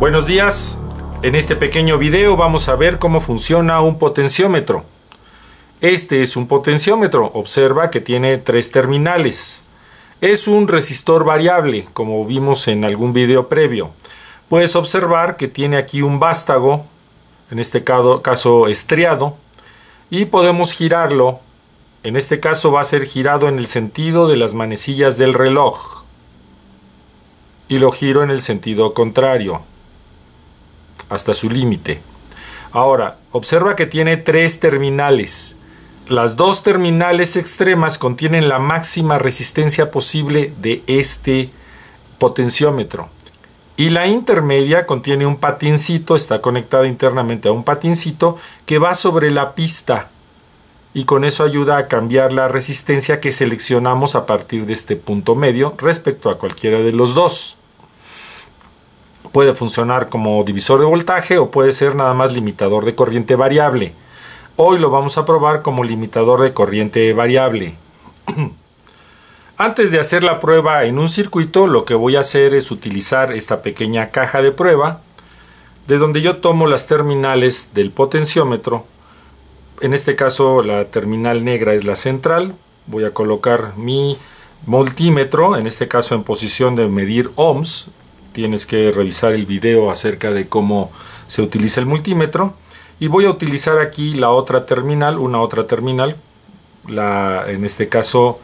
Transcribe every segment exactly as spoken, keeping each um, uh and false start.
Buenos días, en este pequeño video vamos a ver cómo funciona un potenciómetro. Este es un potenciómetro, observa que tiene tres terminales. Es un resistor variable, como vimos en algún video previo. Puedes observar que tiene aquí un vástago, en este caso estriado, y podemos girarlo. En este caso va a ser girado en el sentido de las manecillas del reloj. Y lo giro en el sentido contrario, hasta su límite. Ahora, observa que tiene tres terminales. Las dos terminales extremas contienen la máxima resistencia posible de este potenciómetro. Y la intermedia contiene un patincito, está conectada internamente a un patincito que va sobre la pista. Y con eso ayuda a cambiar la resistencia que seleccionamos a partir de este punto medio respecto a cualquiera de los dos. Puede funcionar como divisor de voltaje o puede ser nada más limitador de corriente variable. Hoy lo vamos a probar como limitador de corriente variable. Antes de hacer la prueba en un circuito, lo que voy a hacer es utilizar esta pequeña caja de prueba, de donde yo tomo las terminales del potenciómetro. En este caso la terminal negra es la central. Voy a colocar mi multímetro, en este caso en posición de medir ohms. Tienes que revisar el video acerca de cómo se utiliza el multímetro. Y voy a utilizar aquí la otra terminal, una otra terminal, la, en este caso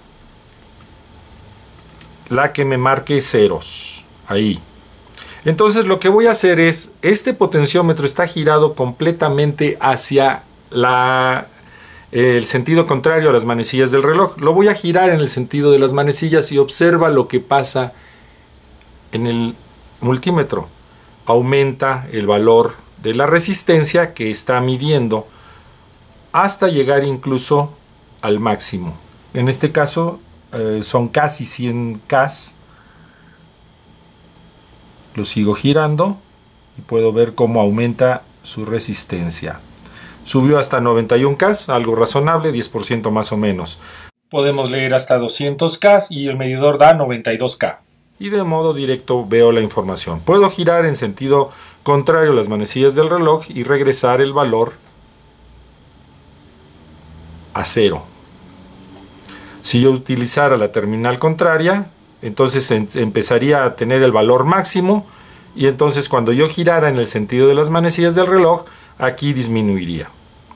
la que me marque ceros, ahí. Entonces lo que voy a hacer es, este potenciómetro está girado completamente hacia la, el sentido contrario a las manecillas del reloj. Lo voy a girar en el sentido de las manecillas y observa lo que pasa en el multímetro. Aumenta el valor de la resistencia que está midiendo hasta llegar incluso al máximo. En este caso eh, son casi cien K. Lo sigo girando y puedo ver cómo aumenta su resistencia. Subió hasta noventa y un K, algo razonable, diez por ciento más o menos. Podemos leer hasta doscientos K y el medidor da noventa y dos K. Y de modo directo veo la información. Puedo girar en sentido contrario a las manecillas del reloj y regresar el valor a cero. Si yo utilizara la terminal contraria, entonces empezaría a tener el valor máximo y entonces cuando yo girara en el sentido de las manecillas del reloj, aquí disminuiría.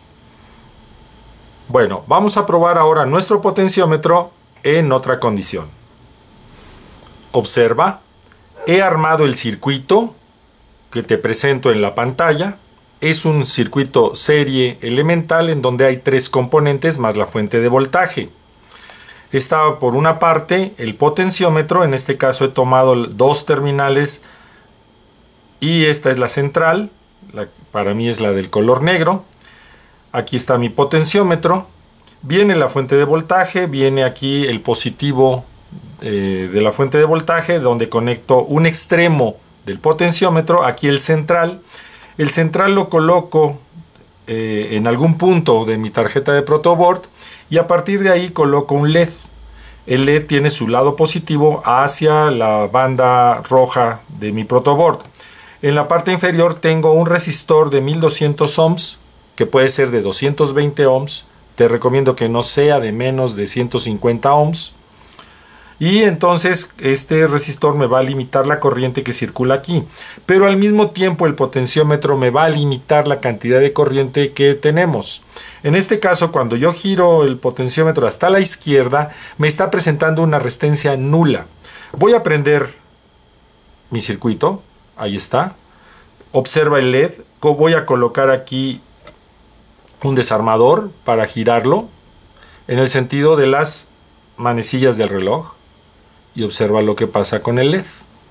Bueno, vamos a probar ahora nuestro potenciómetro en otra condición. Observa, he armado el circuito que te presento en la pantalla. Es un circuito serie elemental en donde hay tres componentes más la fuente de voltaje. Está por una parte el potenciómetro, en este caso he tomado dos terminales y esta es la central, la, para mí es la del color negro. Aquí está mi potenciómetro, viene la fuente de voltaje, viene aquí el positivo eh, de la fuente de voltaje donde conecto un extremo del potenciómetro, aquí el central. El central lo coloco eh, en algún punto de mi tarjeta de protoboard y a partir de ahí coloco un L E D. El L E D tiene su lado positivo hacia la banda roja de mi protoboard. En la parte inferior tengo un resistor de mil doscientos ohms, que puede ser de doscientos veinte ohms. Te recomiendo que no sea de menos de ciento cincuenta ohms. Y entonces este resistor me va a limitar la corriente que circula aquí. Pero al mismo tiempo el potenciómetro me va a limitar la cantidad de corriente que tenemos. En este caso, cuando yo giro el potenciómetro hasta la izquierda, me está presentando una resistencia nula. Voy a prender mi circuito. Ahí está. Observa el L E D. Voy a colocar aquí un desarmador para girarlo en el sentido de las manecillas del reloj. Y observa lo que pasa con el L E D.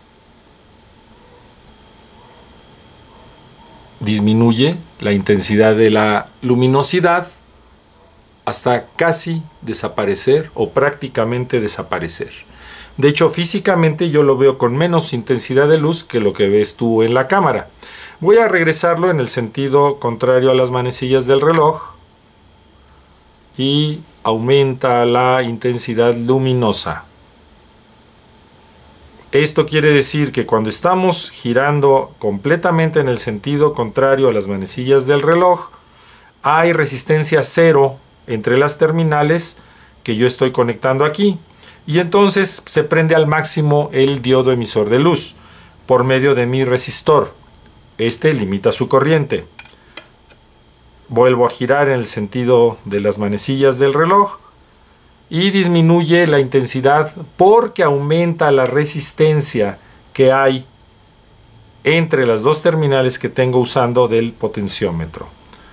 Disminuye la intensidad de la luminosidad hasta casi desaparecer o prácticamente desaparecer. De hecho, físicamente yo lo veo con menos intensidad de luz que lo que ves tú en la cámara. Voy a regresarlo en el sentido contrario a las manecillas del reloj y aumenta la intensidad luminosa. Esto quiere decir que cuando estamos girando completamente en el sentido contrario a las manecillas del reloj, hay resistencia cero entre las terminales que yo estoy conectando aquí. Y entonces se prende al máximo el diodo emisor de luz por medio de mi resistor. Este limita su corriente. Vuelvo a girar en el sentido de las manecillas del reloj y disminuye la intensidad porque aumenta la resistencia que hay entre las dos terminales que tengo usando del potenciómetro.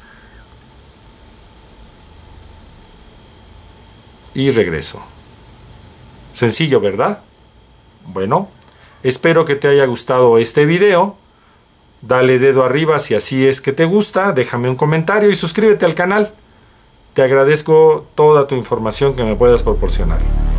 Y regreso. Sencillo, ¿verdad? Bueno, espero que te haya gustado este video. Dale dedo arriba si así es que te gusta, déjame un comentario y suscríbete al canal. Te agradezco toda tu información que me puedas proporcionar.